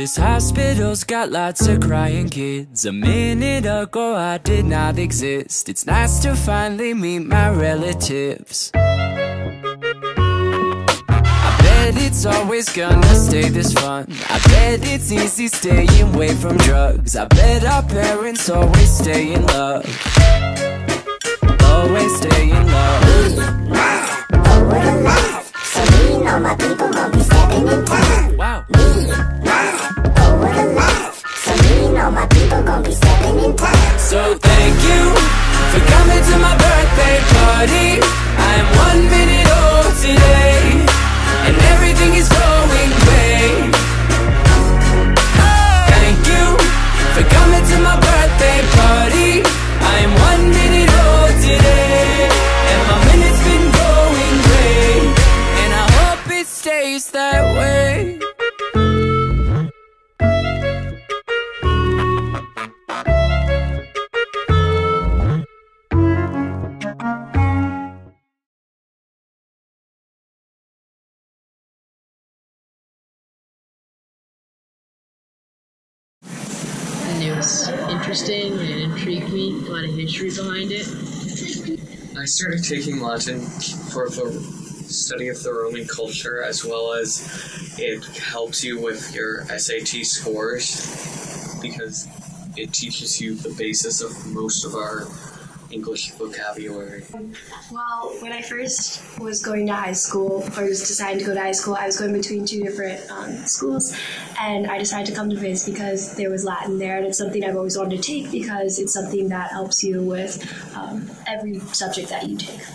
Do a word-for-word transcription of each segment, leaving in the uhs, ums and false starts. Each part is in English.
This hospital's got lots of crying kids. A minute ago I did not exist. It's nice to finally meet my relatives. I bet it's always gonna stay this fun. I bet it's easy staying away from drugs. I bet our parents always stay in love. Always stay in love. Wow. Oh, what a life. So me and all my people gon' be stepping in time. Wow. Wow. Oh, what a life. So me and all my people gon' be stepping in time. So thank you for coming to my birthday party. I am one minute old today, and everything is going great. Thank you for coming to my birthday party. I am one minute old today, and my minute's been going great, and I hope it stays that way. It was interesting and it intrigued me, a lot of history behind it. I started taking Latin for the study of the Roman culture, as well as it helps you with your S A T scores, because it teaches you the basis of most of our English vocabulary. Well, when I first was going to high school, or was deciding to go to high school, I was going between two different um, schools, and I decided to come to Viz because there was Latin there, and it's something I've always wanted to take because it's something that helps you with um, every subject that you take.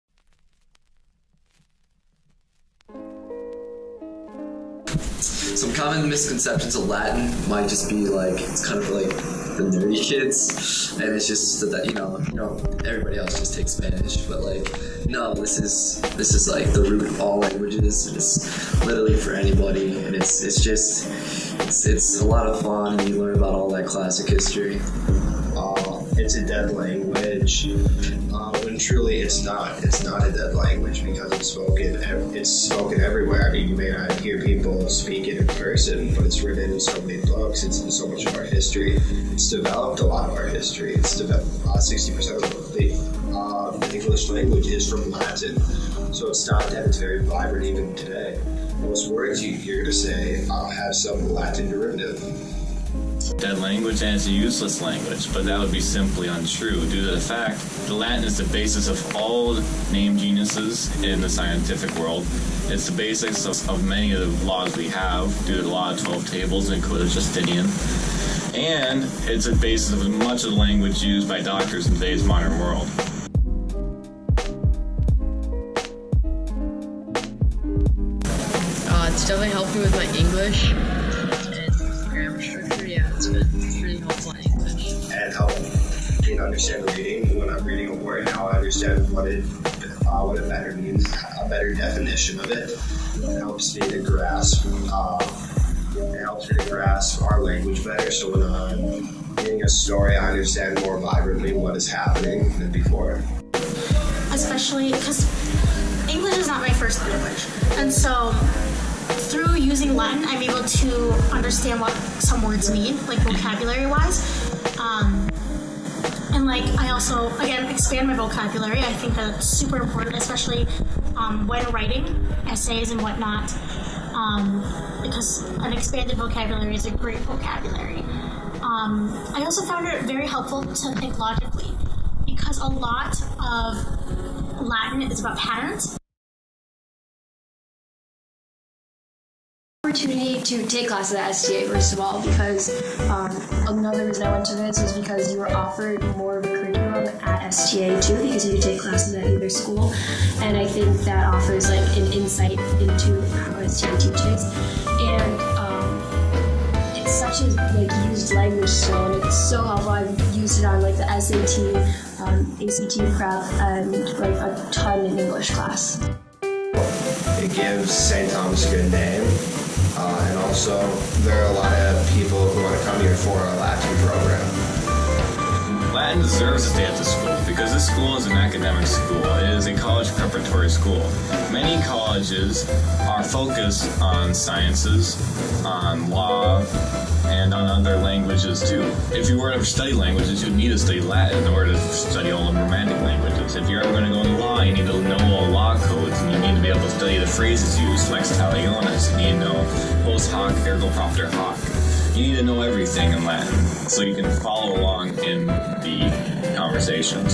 Some common misconceptions of Latin might just be like, it's kind of like the nerdy kids, and it's just that, you know, you know, everybody else just takes Spanish, but like, no, this is this is like the root of all languages, and it's literally for anybody, and it's it's just it's it's a lot of fun, and you learn about all that classic history. Uh, it's a dead language, uh, when truly it's not. It's not a dead language because it's spoken. It's spoken everywhere. I mean, you may not hear people speak it in person, but it's written in so many books. It's in so much of our history. It's developed a lot of our history. It's developed uh, sixty percent of the, uh, the English language is from Latin, so it's not dead. It's very vibrant even today. Most words you hear to say uh, have some Latin derivative. Dead language, and it's a useless language, but that would be simply untrue due to the fact the Latin is the basis of all named genuses in the scientific world. It's the basis of, of many of the laws we have due to the law of twelve tables and Code of Justinian, and it's a basis of much of the language used by doctors in today's modern world. Uh, it's definitely helped me with my English. It's been really helpful in English. And help me understand reading. When I'm reading a word, now I understand what it, uh, what it better means, a better definition of it. It helps me to grasp, uh, it helps me to grasp our language better. So when I'm reading a story, I understand more vibrantly what is happening than before. Especially because English is not my first language, and so through using Latin, I'm able to understand what some words mean, like vocabulary-wise. Um, and like, I also, again, expand my vocabulary. I think that's super important, especially um, when writing essays and whatnot, um, because an expanded vocabulary is a great vocabulary. Um, I also found it very helpful to think logically, because a lot of Latin is about patterns. Opportunity to take classes at S T A, first of all, because um, another reason I went to this was because you were offered more of a curriculum at S T A too, because you could take classes at either school, and I think that offers like an insight into how S T A teaches, and um, it's such a like used language still, and it's so helpful. I've used it on like the S A T, um, A C T prep, and like a ton in English class. It gives Saint Thomas a good name. Uh, and also, there are a lot of people who want to come here for our Latin program. Latin deserves to stay at the school because this school is an academic school. It is a college preparatory school. Many colleges are focused on sciences, on law, and on other languages too. If you were to study languages, you'd need to study Latin in order to study all the romantic languages. If you're ever going to go into law, you need to know all law codes, and you need to be able to study the phrases used, lex talionis. You need to know post hoc, ergo propter hoc. You need to know everything in Latin so you can follow along in the conversations.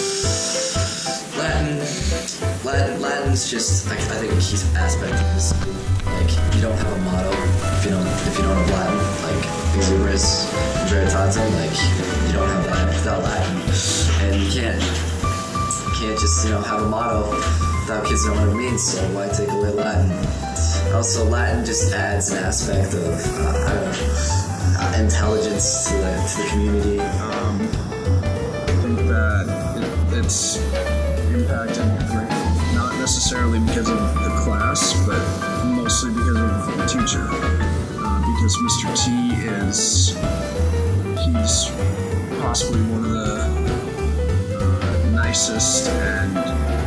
Latin, Latin, Latin's just like I think a key aspect of this. Like you don't have a motto if you don't if you don't have Latin. Like exuberance, veritatem. Like you don't have that without Latin, and you can't you can't just you know have a motto without kids knowing what it means. So why take away Latin? Also, Latin just adds an aspect of uh, I don't know uh, intelligence to the to the community. Um, I think that it, it's impacted greatly, not necessarily because of the class, but mostly because of the teacher. Uh, because Mister T is, he's possibly one of the uh, nicest and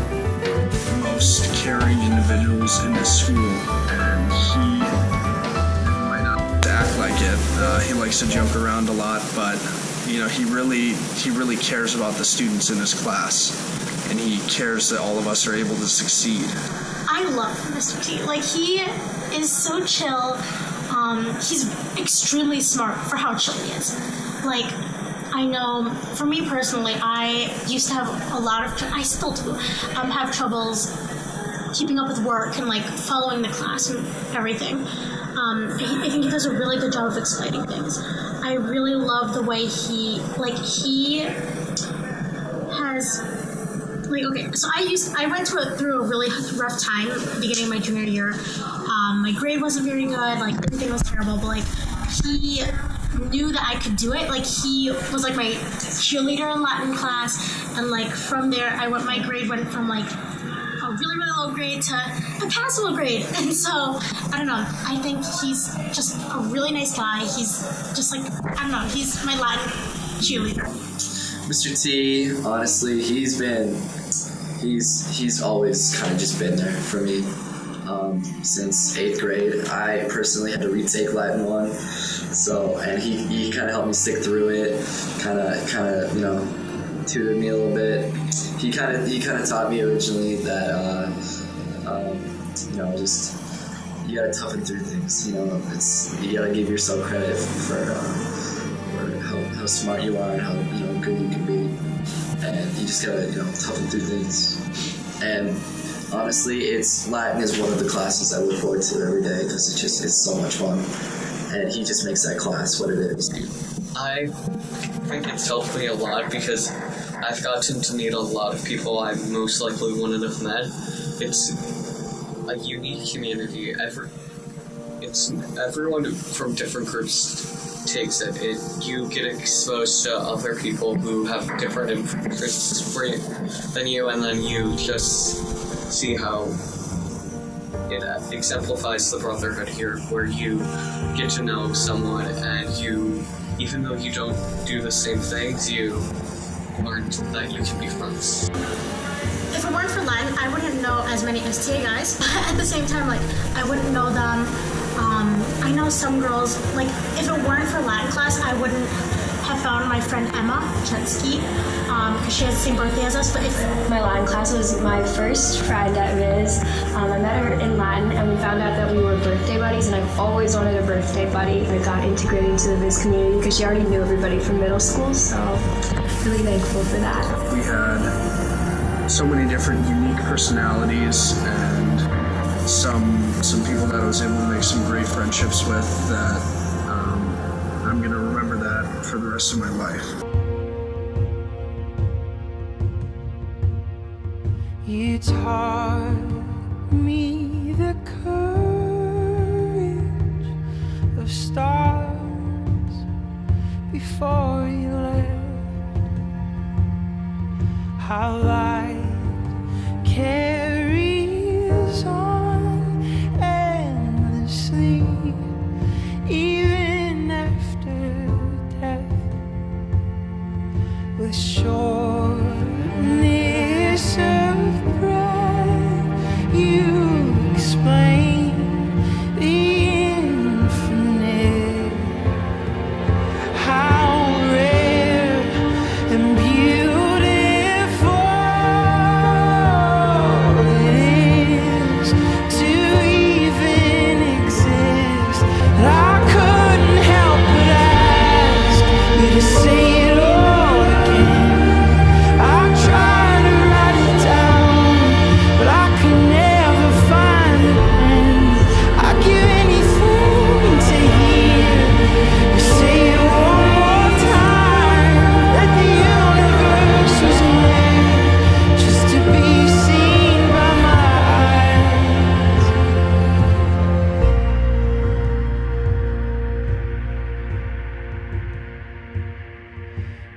most caring individuals in this school, and he might not act like it. Uh, he likes to joke around a lot, but you know, he really he really cares about the students in his class, and he cares that all of us are able to succeed. I love Mister T. Like, he is so chill. Um, he's extremely smart for how chill he is. Like, I know, for me personally, I used to have a lot of, I still do, um, have troubles keeping up with work and like following the class and everything. Um, I, I think he does a really good job of explaining things. I really love the way he, like, he has, like, okay, so I used, I went through a, through a really rough time at the beginning of my junior year. Um, my grade wasn't very good, like, everything was terrible, but, like, he knew that I could do it. Like, he was, like, my cheerleader in Latin class, and, like, from there, I went, my grade went from, like, a really, really low grade to a passable grade. And so, I don't know, I think he's just a really nice guy. He's just, like, I don't know, he's my Latin cheerleader. Mister T, honestly, he's been, he's he's always kind of just been there for me um, since eighth grade. I personally had to retake Latin one, so, and he, he kind of helped me stick through it, kind of, kind of, you know, tutored me a little bit. He kind of, he kind of taught me originally that, uh, um, you know, just, you gotta toughen through things, you know, it's, you gotta give yourself credit for, uh, How, how smart you are and how you know good you can be, and you just gotta you know toughen through things. And honestly, it's Latin is one of the classes I look forward to every day because it's just it's so much fun, and he just makes that class what it is. I think it's helped me a lot because I've gotten to meet a lot of people I most likely wouldn't have met. It's a unique community. Every it's everyone from different groups takes it. it. You get exposed to other people who have different interests than you, and then you just see how it exemplifies the brotherhood here, where you get to know someone, and you, even though you don't do the same things, you learn that you can be friends. If it weren't for Latin, I wouldn't know as many S T A guys, but at the same time, like, I wouldn't know them. Um, I know some girls, like, if it weren't for Latin class, I wouldn't have found my friend Emma, Jaeschke, um, because she has the same birthday as us, but if... My Latin class was my first friend at Viz. Um, I met her in Latin, and we found out that we were birthday buddies, and I've always wanted a birthday buddy. I got integrated into the Viz community because she already knew everybody from middle school, so really thankful for that. We had so many different unique personalities, and some some people that I was able to make some great friendships with that um, I'm going to remember that for the rest of my life. You taught me the courage of stars before you left, how light carries on endlessly, even after death.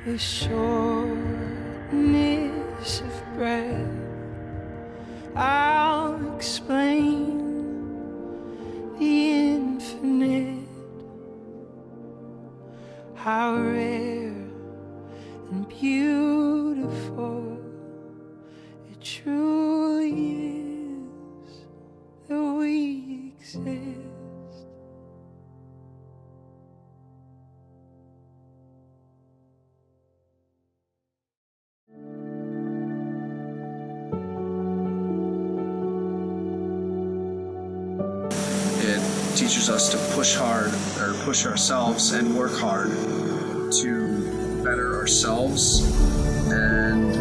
the shortness of breath. I'll explain the infinite, how rare and beautiful it truly is that we exist. Teaches us to push hard, or push ourselves and work hard to better ourselves, and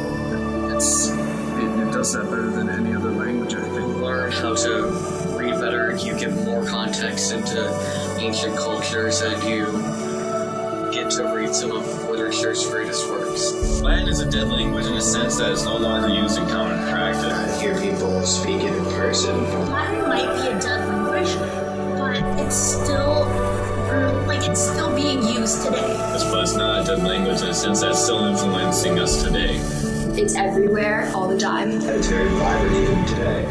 it's it, it does that better than any other language, I think. Learn how to read better, you get more context into ancient cultures, and you get to read some of literature's greatest works. Latin is a dead language in a sense that is no longer used in common practice. I hear people speak it in person. Latin might be a dead language, but it's still like it's still being used today. But it's not a dead language in a sense that's still influencing us today. It's everywhere, all the time. It's very vibrant even today.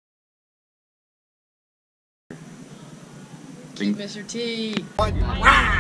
Mister T.